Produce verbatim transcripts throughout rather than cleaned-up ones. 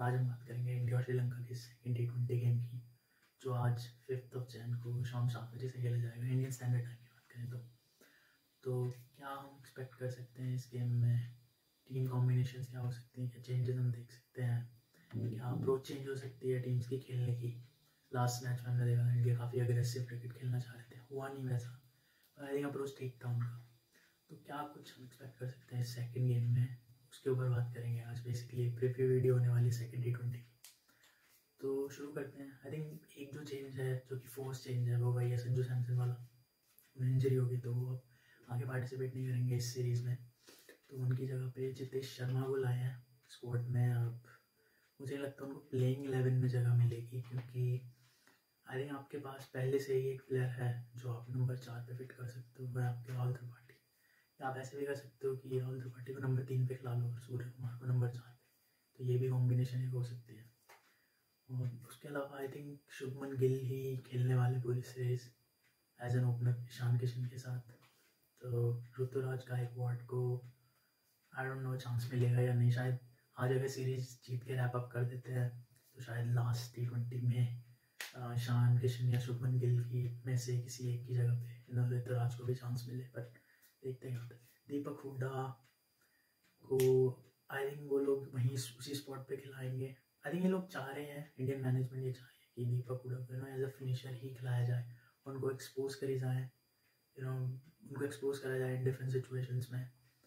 और आज हम बात करेंगे इंडिया और श्रीलंका की सेकेंड टी ट्वेंटी गेम की, जो आज फिफ्थ ऑफ जैन को शाम सात बजे से खेला जाएगा इंडियन स्टैंडर्ड टाइम की बात करें तो तो क्या हम एक्सपेक्ट कर सकते हैं इस गेम में? टीम कॉम्बिनेशंस क्या हो सकती हैं? क्या चेंजेस हम देख सकते हैं? क्या अप्रोच चेंज हो सकती है टीम्स की खेलने की? लास्ट मैच में हमने देखा इंडिया काफ़ी अग्रेसिव क्रिकेट खेलना चाह रहे थे, हुआ नहीं वैसा, पर आई थिंक अप्रोच ठीक था उनका। तो क्या कुछ हम एक्सपेक्ट कर सकते हैं सेकेंड गेम में, उसके ऊपर बात करेंगे आज। बेसिकली प्रीव्यू वीडियो होने वाली सेकेंड टी ट्वेंटी की। तो शुरू करते हैं। आई थिंक एक जो चेंज है, जो कि फोर्स चेंज है, वो वही है संजू सैमसन वाला। उन्हें इंजरी होगी तो वो अब आगे पार्टिसिपेट नहीं करेंगे इस सीरीज़ में, तो उनकी जगह पे जितेश शर्मा को लाए हैं स्क्वाड में। अब मुझे लगता है उनको प्लेइंग इलेवन में जगह मिलेगी, क्योंकि आई थिंक आपके पास पहले से ही एक प्लेयर है जो आप नंबर चार पे फिट कर सकते हो, वह आपके राहुल त्रिपाठी। या आप ऐसे भी कर सकते हो कि राहुल त्रिपाठी को नंबर तीन पे खिला लो और सूर्य कुमार को नंबर चार पे, तो ये भी कॉम्बिनेशन एक हो सकती है। और उसके अलावा आई थिंक शुभमन गिल ही खेलने वाले पूरी series as an opener Ishan Kishan के साथ। तो ऋतुराज गायकवाड़ को आई डोंट नो चांस मिलेगा या नहीं। शायद आज अगर सीरीज जीत के रैप अप कर देते हैं तो शायद लास्ट टी ट्वेंटी में ईशान किशन या शुभमन गिल की में से किसी एक की जगह पे ऋतुराज को भी चांस मिले, बट देखते हैं क्या होता है। दीपक हुड्डा को आई थिंक वो लोग वहीं उसी स्पॉट पे खिलाएंगे। आई थिंक ये लोग चाह रहे हैं, इंडियन मैनेजमेंट ये चाह रही है कि दीपक हुड्डा को एज अ फिनिशर ही खिलाया जाए, उनको एक्सपोज करी जाए, यू नो उनको एक्सपोज करा जाए इन डिफरेंट सिचुएशंस में,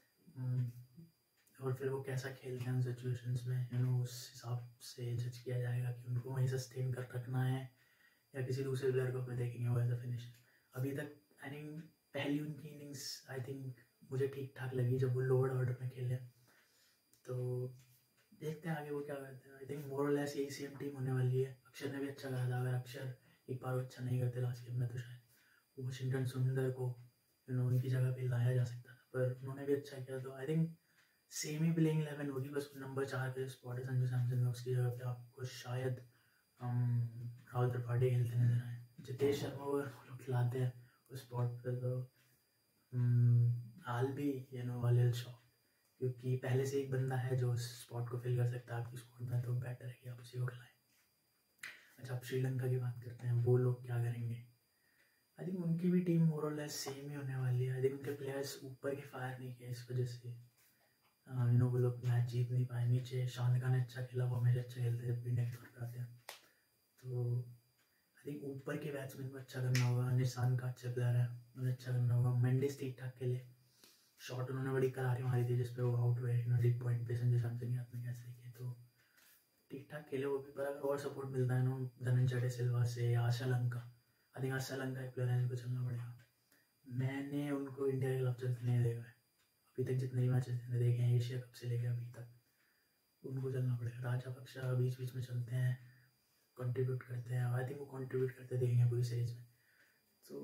और फिर वो कैसा खेलते हैं उन सिचुएशंस में, यू नो उस हिसाब से जज किया जाएगा कि उनको वहीं सस्टेन कर रखना है या किसी दूसरे प्लेयर को फिर देखेंगे वो एज अ फिनिशर। अभी तक आई थिंक पहली उनकी इनिंग्स आई थिंक मुझे ठीक ठाक लगी जब वो लोअर ऑर्डर में खेले, तो देखते हैं आगे वो क्या करते हैं। आई थिंक मोर और लेस यही सेम टीम होने वाली है। अक्षर ने भी अच्छा करा था, अगर अक्षर एक बार अच्छा नहीं करते लास्ट गेम में तो शायद वाशिंगटन सुंदर को यू नो उनकी जगह पे लाया जा सकता था, पर उन्होंने भी अच्छा किया। तो आई थिंक सेम ही प्लेइंग इलेवन होगी, बस नंबर चार पे स्पॉट है संजू सैमसन में, उसकी जगह पे आपको शायद राहुल त्रिपाठी खेलते नजर आए। जितेश शर्मा को लोग खिलाते हैं उस स्पॉट पे तो आल भी यू नो वाले शॉट, क्योंकि पहले से एक बंदा है जो उस स्पॉट को फिल कर सकता है आपकी स्क्वाड में, तो बेटर है कि आप उसी को खिलाएं। अच्छा, आप श्रीलंका की बात करते हैं, वो लोग क्या करेंगे? आई थिंक उनकी भी टीम मोर और लेस सेम ही होने वाली है। आई थिंक उनके प्लेयर्स ऊपर के फायर नहीं किए, इस वजह से यू नो वो लोग मैच जीत नहीं पाए। नीचे शानका ने अच्छा खेला, वो हमेशा अच्छा खेलते जब भी नेक्स्ट पर आते हैं। तो आई थिंक ऊपर के बैट्समैन को अच्छा करना होगा। निशान का अच्छा प्लेयर है, उन्हें अच्छा करना होगा। मेंडिस ठीक ठाक खेले, शॉट उन्होंने बड़ी करारी मारी थी जिसपे वो आउट हुए लीग पॉइंट पे संजू सैमसन के हाथ में कैच लेके, तो ठीक ठाक खेले वो भी। पर अगर और सपोर्ट मिलता है ना धनंजय डे सिल्वा से या श्रीलंका, आई थिंक श्रीलंका एक प्लेयर है जिनको चलना पड़ेगा। मैंने उनको इंडिया के खिलाफ चलते नहीं देखा है अभी तक, जितने भी मैचेस मैंने देखे हैं एशिया कप से लेकर अभी तक, उनको चलना पड़ेगा। राजापक्षा बीच बीच में चलते हैं, कंट्रीब्यूट करते हैं, आई थिंक वो कंट्रीब्यूट करते देखेंगे पूरी सीरीज में। तो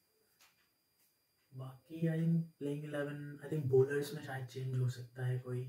बाकी I think playing eleven, I think bowlers में शायद चेंज हो सकता है कोई।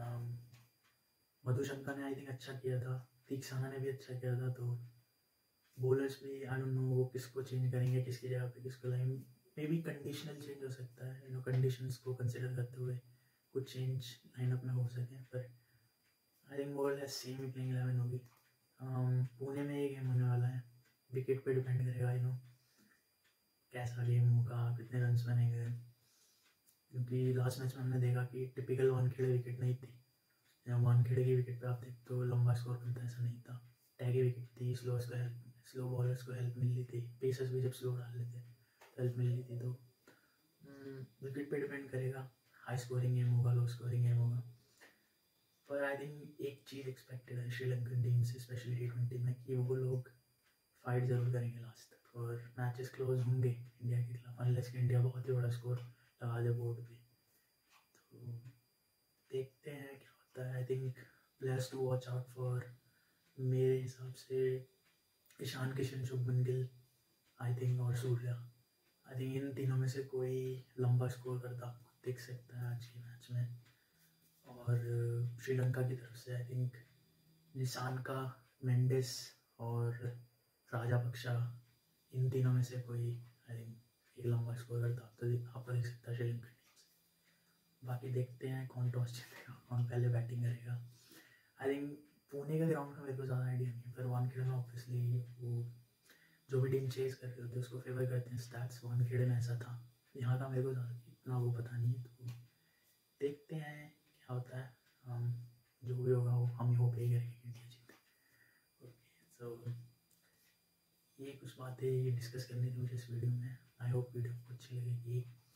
मधुशंका ने आई थिंक अच्छा किया था, तीक्षाना ने भी अच्छा किया था, तो बॉलर्स भी आई डोंट नो वो किसको चेंज करेंगे, किसकी जगह पे किसको लाएंगे। मे बी कंडीशनल चेंज हो सकता है, यू नो कंडीशंस को कंसिडर करते हुए कुछ चेंज लाइनअप में हो सके, पर I think more less same ही प्लेइंग इलेवन होगी। पुणे में ये गेम होने वाला है, विकेट पे डिपेंड करेगा यू नो कैसा गेम होगा, कितने रन्स बनेंगे, क्योंकि लास्ट मैच में हमने देखा कि टिपिकल वानखेड़े विकेट नहीं थी। वानखेड़े की विकेट पे आप देखते तो लंबा स्कोर बनता, ऐसा नहीं था। टैगी विकेट थी, स्लो को हेल्प स्लो बॉलर्स को हेल्प मिल रही थी, पेसर्स भी जब स्लो डाल लेते तो हेल्प मिल रही थी। तो विकेट पे डिपेंड करेगा, हाई स्कोरिंग गेम होगा, लो स्कोरिंग गेम होगा। पर आई थिंक एक चीज़ एक्सपेक्टेड है श्रीलंकन टीम से, स्पेशली टी ट्वेंटी में, कि वो लोग फाइट ज़रूर करेंगे लास्ट तक और मैचेस क्लोज होंगे इंडिया के खिलाफ, अनलेस कि इंडिया बहुत ही बड़ा स्कोर लगा दे बोर्ड पे। तो देखते हैं क्या होता है। I think players to watch out for, मेरे हिसाब से ईशान किशन, शुभमन गिल आई थिंक, और सूर्या। आई थिंक इन तीनों में से कोई लंबा स्कोर करता आपको दिख सकता है आज के मैच में। और श्रीलंका की तरफ से आई थिंक निशान का, मेंडिस और राजापक्षा, इन तीनों में से कोई आई थिंक एक लंबा स्कोर करता आप तो आपको देख सकता है श्रीलंका टीम से। बाकी देखते हैं कौन टॉस जीतेगा, कौन पहले बैटिंग करेगा। आई थिंक पुणे का ग्राउंड का मेरे को ज़्यादा आइडिया नहीं है, पर वानखेड़े में ऑब्वियसली वो जो भी टीम चेस कर रहे होते हैं उसको फेवर करते हैं स्टैट्स। वानखेड़े में ऐसा था, यहाँ का मेरे को ज़्यादा इतना वो पता नहीं है, तो देखते हैं क्या होता है। हम जो भी होगा वो हम ही होप यही करेंगे कि इंडिया जीते। ओके, सो ये कुछ बातें डिस्कस करनी थी मुझे इस वीडियो में। आई होप वीडियो को अच्छी लगेगी।